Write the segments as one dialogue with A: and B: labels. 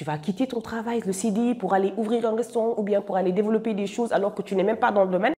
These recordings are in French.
A: Tu vas quitter ton travail, le CDI, pour aller ouvrir un restaurant ou bien pour aller développer des choses alors que tu n'es même pas dans le domaine.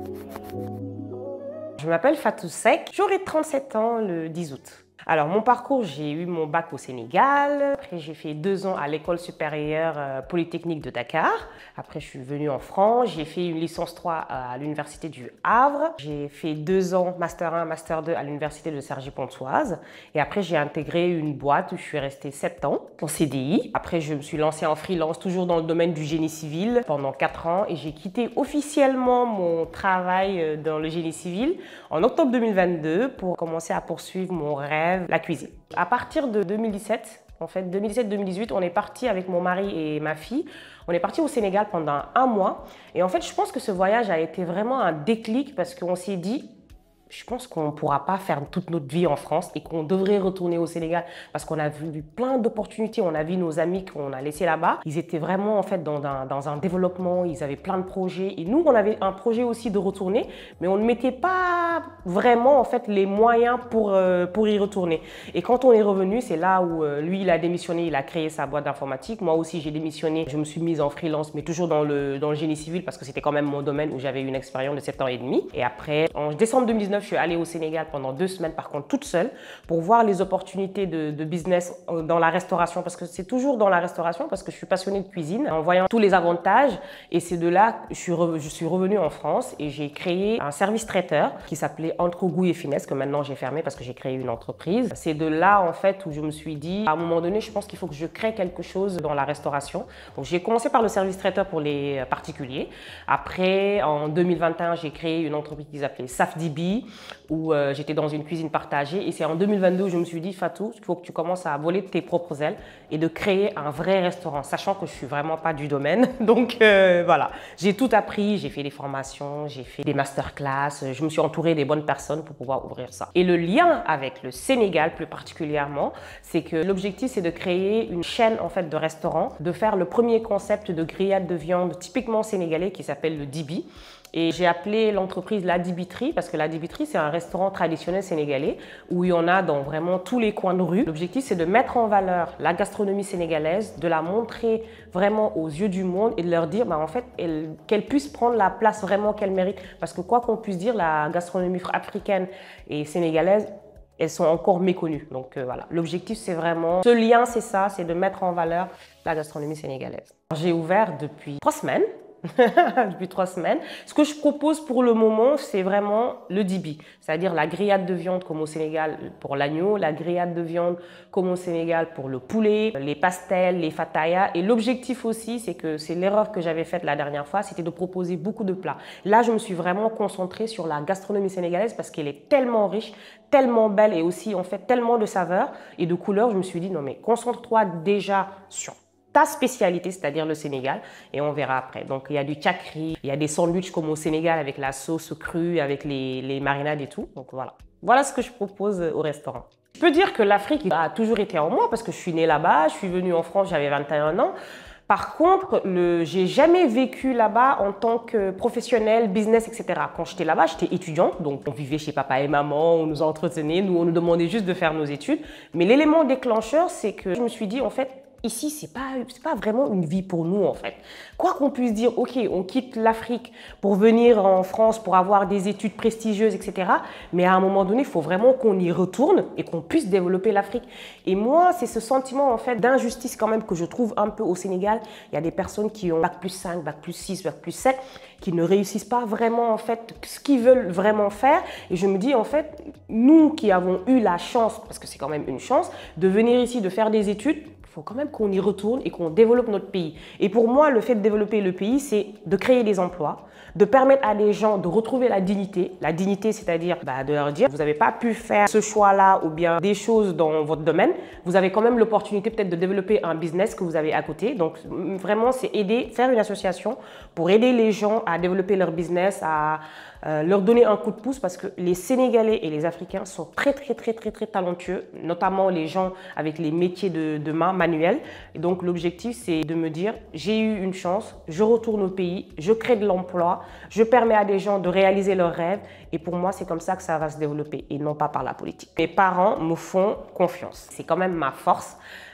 A: Je m'appelle Fatou Seck, j'aurai 37 ans le 10 août. Alors mon parcours, j'ai eu mon bac au Sénégal, après j'ai fait 2 ans à l'école supérieure polytechnique de Dakar. Après je suis venue en France, j'ai fait une licence 3 à l'université du Havre. J'ai fait 2 ans master 1, master 2 à l'université de Cergy-Pontoise. Et après j'ai intégré une boîte où je suis restée 7 ans en CDI. Après je me suis lancée en freelance, toujours dans le domaine du génie civil pendant 4 ans. Et j'ai quitté officiellement mon travail dans le génie civil en octobre 2022 pour commencer à poursuivre mon rêve, la cuisine. À partir de 2017, en fait, 2017-2018, on est parti avec mon mari et ma fille. On est parti au Sénégal pendant 1 mois. Et en fait, je pense que ce voyage a été vraiment un déclic parce qu'on s'est dit, je pense qu'on ne pourra pas faire toute notre vie en France et qu'on devrait retourner au Sénégal parce qu'on a vu plein d'opportunités. On a vu nos amis qu'on a laissés là-bas. Ils étaient vraiment en fait dans un développement, ils avaient plein de projets. Et nous, on avait un projet aussi de retourner, mais on ne mettait pas vraiment en fait les moyens pour y retourner. Et quand on est revenu, c'est là où lui, il a démissionné, il a créé sa boîte d'informatique. Moi aussi, j'ai démissionné. Je me suis mise en freelance, mais toujours dans le génie civil parce que c'était quand même mon domaine où j'avais une expérience de 7 ans et demi. Et après, en décembre 2019, je suis allée au Sénégal pendant 2 semaines, par contre toute seule, pour voir les opportunités de business dans la restauration, parce que c'est toujours dans la restauration, parce que je suis passionnée de cuisine, en voyant tous les avantages. Et c'est de là que je suis revenue en France et j'ai créé un service traiteur qui s'appelait Entre Goût et Finesse, que maintenant j'ai fermé parce que j'ai créé une entreprise. C'est de là en fait où je me suis dit, à un moment donné, je pense qu'il faut que je crée quelque chose dans la restauration. Donc j'ai commencé par le service traiteur pour les particuliers. Après, en 2021, j'ai créé une entreprise qui s'appelait Safdibi, où j'étais dans une cuisine partagée. Et c'est en 2022 où je me suis dit, Fatou, il faut que tu commences à voler de tes propres ailes et de créer un vrai restaurant, sachant que je ne suis vraiment pas du domaine. Donc voilà, j'ai tout appris, j'ai fait des formations, j'ai fait des masterclass, je me suis entourée des bonnes personnes pour pouvoir ouvrir ça. Et le lien avec le Sénégal plus particulièrement, c'est que l'objectif c'est de créer une chaîne en fait de restaurants, de faire le premier concept de grillade de viande typiquement sénégalais qui s'appelle le Dibi. Et j'ai appelé l'entreprise La Dibiterie parce que La Dibiterie, c'est un restaurant traditionnel sénégalais où il y en a dans vraiment tous les coins de rue. L'objectif, c'est de mettre en valeur la gastronomie sénégalaise, de la montrer vraiment aux yeux du monde et de leur dire en fait, qu'elle puisse prendre la place vraiment qu'elle mérite. Parce que quoi qu'on puisse dire, la gastronomie africaine et sénégalaise, elles sont encore méconnues. Donc voilà, l'objectif, c'est vraiment, ce lien, c'est ça, c'est de mettre en valeur la gastronomie sénégalaise. J'ai ouvert depuis 3 semaines. Depuis 3 semaines. Ce que je propose pour le moment, c'est vraiment le dibi, c'est-à-dire la grillade de viande comme au Sénégal pour l'agneau, la grillade de viande comme au Sénégal pour le poulet, les pastels, les fatayas. Et l'objectif aussi, c'est que c'est l'erreur que j'avais faite la dernière fois, c'était de proposer beaucoup de plats. Là, je me suis vraiment concentrée sur la gastronomie sénégalaise parce qu'elle est tellement riche, tellement belle et aussi en fait tellement de saveurs et de couleurs. Je me suis dit non mais concentre-toi déjà sur ta spécialité, c'est-à-dire le Sénégal, et on verra après. Donc, il y a du tchakri, il y a des sandwichs comme au Sénégal avec la sauce crue, avec les marinades et tout. Donc, voilà. Voilà ce que je propose au restaurant. Je peux dire que l'Afrique a toujours été en moi parce que je suis née là-bas, je suis venue en France, j'avais 21 ans. Par contre, j'ai jamais vécu là-bas en tant que professionnel, business, etc. Quand j'étais là-bas, j'étais étudiante, donc on vivait chez papa et maman, on nous entretenait, nous, on nous demandait juste de faire nos études. Mais l'élément déclencheur, c'est que je me suis dit, en fait, ici, c'est pas vraiment une vie pour nous en fait. Quoi qu'on puisse dire, ok, on quitte l'Afrique pour venir en France pour avoir des études prestigieuses, etc. Mais à un moment donné, il faut vraiment qu'on y retourne et qu'on puisse développer l'Afrique. Et moi, c'est ce sentiment en fait d'injustice quand même que je trouve un peu au Sénégal. Il y a des personnes qui ont bac+5, bac+6, bac+7, qui ne réussissent pas vraiment en fait ce qu'ils veulent vraiment faire. Et je me dis en fait, nous qui avons eu la chance, parce que c'est quand même une chance, de venir ici, de faire des études, il faut quand même qu'on y retourne et qu'on développe notre pays. Et pour moi, le fait de développer le pays, c'est de créer des emplois, de permettre à des gens de retrouver la dignité. La dignité, c'est-à-dire de leur dire, vous n'avez pas pu faire ce choix-là ou bien des choses dans votre domaine. Vous avez quand même l'opportunité peut-être de développer un business que vous avez à côté. Donc vraiment, c'est aider, faire une association pour aider les gens à développer leur business, à leur donner un coup de pouce parce que les Sénégalais et les Africains sont très talentueux, notamment les gens avec les métiers de main manuels. Et donc l'objectif, c'est de me dire, j'ai eu une chance, je retourne au pays, je crée de l'emploi, je permets à des gens de réaliser leurs rêves et pour moi, c'est comme ça que ça va se développer et non pas par la politique. Mes parents me font confiance, c'est quand même ma force.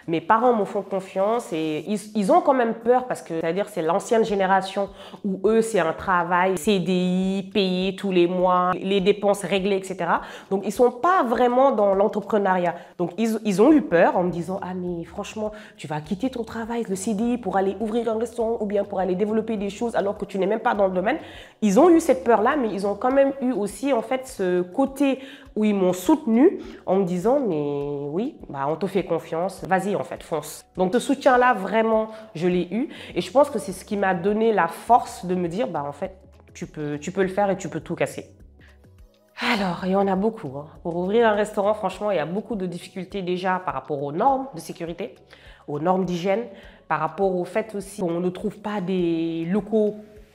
A: Mes parents me font confiance et ils ont quand même peur parce que c'est-à-dire c'est l'ancienne génération où eux c'est un travail CDI, payé tous les mois, les dépenses réglées, etc. Donc ils sont pas vraiment dans l'entrepreneuriat. Donc ils ont eu peur en me disant ah mais franchement tu vas quitter ton travail, le CDI pour aller ouvrir un restaurant ou bien pour aller développer des choses alors que tu n'es même pas dans le domaine. Ils ont eu cette peur-là, mais ils ont quand même eu aussi en fait ce côté où ils m'ont soutenu en me disant mais oui, bah, on te fait confiance, vas-y en fait, fonce. Donc ce soutien-là, vraiment, je l'ai eu et je pense que c'est ce qui m'a donné la force de me dire bah en fait, tu peux le faire et tu peux tout casser. Alors, il y en a beaucoup. Hein. Pour ouvrir un restaurant, franchement, il y a beaucoup de difficultés déjà par rapport aux normes de sécurité, aux normes d'hygiène, par rapport au fait aussi qu'on ne trouve pas des locaux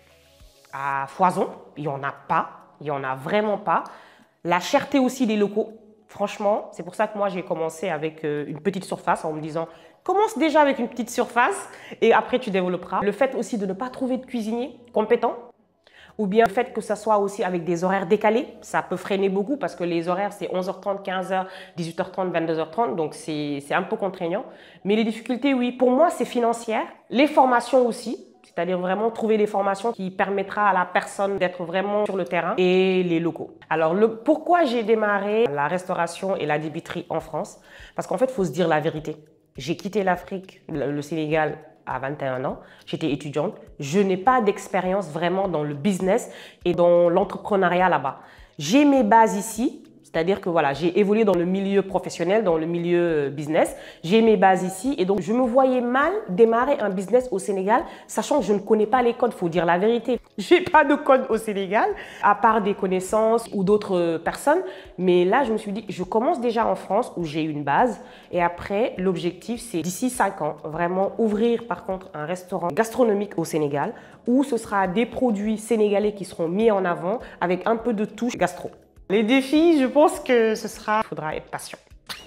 A: à foison. Il n'y en a pas, il n'y en a vraiment pas. La cherté aussi des locaux, franchement, c'est pour ça que moi j'ai commencé avec une petite surface en me disant commence déjà avec une petite surface et après tu développeras. Le fait aussi de ne pas trouver de cuisinier compétent ou bien le fait que ça soit aussi avec des horaires décalés, ça peut freiner beaucoup parce que les horaires c'est 11h30, 15h, 18h30, 22h30 donc c'est un peu contraignant. Mais les difficultés, oui, pour moi c'est financière, les formations aussi. C'est-à-dire vraiment trouver les formations qui permettra à la personne d'être vraiment sur le terrain et les locaux. Alors, pourquoi j'ai démarré la restauration et la débiterie en France? Parce qu'en fait, il faut se dire la vérité. J'ai quitté l'Afrique, le Sénégal, à 21 ans. J'étais étudiante. Je n'ai pas d'expérience vraiment dans le business et dans l'entrepreneuriat là-bas. J'ai mes bases ici. C'est-à-dire que voilà, j'ai évolué dans le milieu professionnel, dans le milieu business. J'ai mes bases ici et donc je me voyais mal démarrer un business au Sénégal, sachant que je ne connais pas les codes, il faut dire la vérité. Je n'ai pas de code au Sénégal, à part des connaissances ou d'autres personnes. Mais là, je me suis dit, je commence déjà en France où j'ai une base. Et après, l'objectif, c'est d'ici 5 ans, vraiment ouvrir par contre un restaurant gastronomique au Sénégal où ce sera des produits sénégalais qui seront mis en avant avec un peu de touche gastro. Les défis, je pense que il faudra être patient.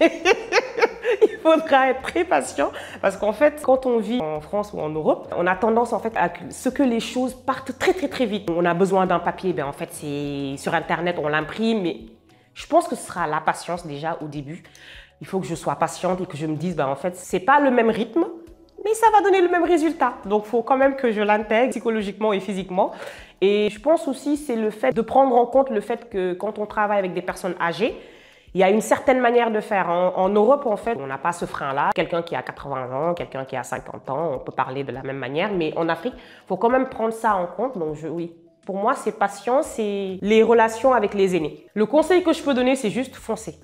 A: Il faudra être très patient parce qu'en fait, quand on vit en France ou en Europe, on a tendance en fait à ce que les choses partent très vite. On a besoin d'un papier, ben en fait c'est sur Internet, on l'imprime, mais je pense que ce sera la patience déjà au début. Il faut que je sois patiente et que je me dise, ben en fait c'est pas le même rythme, mais ça va donner le même résultat. Donc il faut quand même que je l'intègre psychologiquement et physiquement. Et je pense aussi c'est le fait de prendre en compte le fait que quand on travaille avec des personnes âgées, il y a une certaine manière de faire. En Europe, en fait, on n'a pas ce frein-là. Quelqu'un qui a 80 ans, quelqu'un qui a 50 ans, on peut parler de la même manière. Mais en Afrique, il faut quand même prendre ça en compte. Donc oui, pour moi, c'est patience, c'est les relations avec les aînés. Le conseil que je peux donner, c'est juste foncer.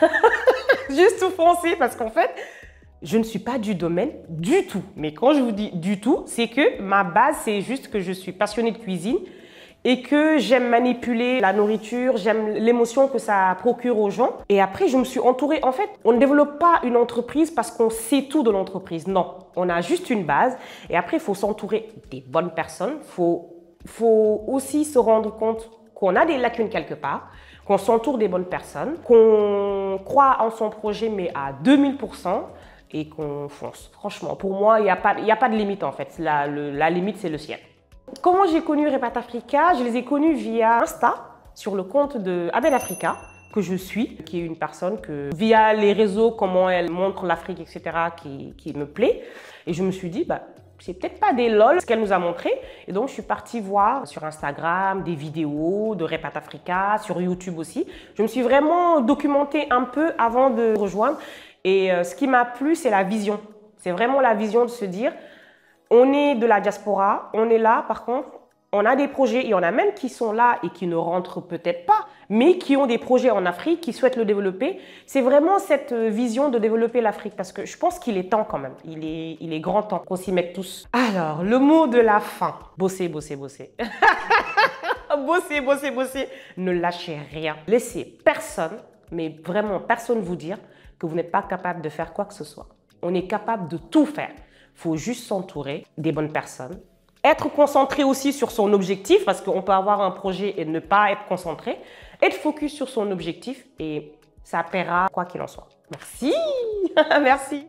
A: Juste foncer parce qu'en fait, je ne suis pas du domaine du tout. Mais quand je vous dis du tout, c'est que ma base, c'est juste que je suis passionnée de cuisine et que j'aime manipuler la nourriture, j'aime l'émotion que ça procure aux gens. Et après, je me suis entourée. En fait, on ne développe pas une entreprise parce qu'on sait tout de l'entreprise. Non, on a juste une base. Et après, il faut s'entourer des bonnes personnes. Il faut aussi se rendre compte qu'on a des lacunes quelque part, qu'on s'entoure des bonnes personnes, qu'on croit en son projet, mais à 2000%. Et qu'on fonce. Franchement, pour moi, il n'y a pas de limite en fait. La limite, c'est le ciel. Comment j'ai connu Repat Africa? Je les ai connus via Insta, sur le compte de Abel Africa, que je suis, qui est une personne que, via les réseaux, comment elle montre l'Afrique, etc., qui me plaît. Et je me suis dit, bah, c'est peut-être pas des lol ce qu'elle nous a montré. Et donc, je suis partie voir sur Instagram des vidéos de Repat Africa, sur YouTube aussi. Je me suis vraiment documentée un peu avant de rejoindre. Et ce qui m'a plu, c'est la vision. C'est vraiment la vision de se dire, on est de la diaspora, on est là, par contre, on a des projets, il y en a même qui sont là et qui ne rentrent peut-être pas, mais qui ont des projets en Afrique, qui souhaitent le développer. C'est vraiment cette vision de développer l'Afrique, parce que je pense qu'il est temps quand même, il est grand temps qu'on s'y mette tous. Alors, le mot de la fin, bosser, bosser, bosser. Bosser, bosser, bosser, ne lâchez rien. Laissez personne, mais vraiment personne vous dire que vous n'êtes pas capable de faire quoi que ce soit. On est capable de tout faire. Il faut juste s'entourer des bonnes personnes. Être concentré aussi sur son objectif, parce qu'on peut avoir un projet et ne pas être concentré. Être focus sur son objectif et ça paiera quoi qu'il en soit. Merci. Merci.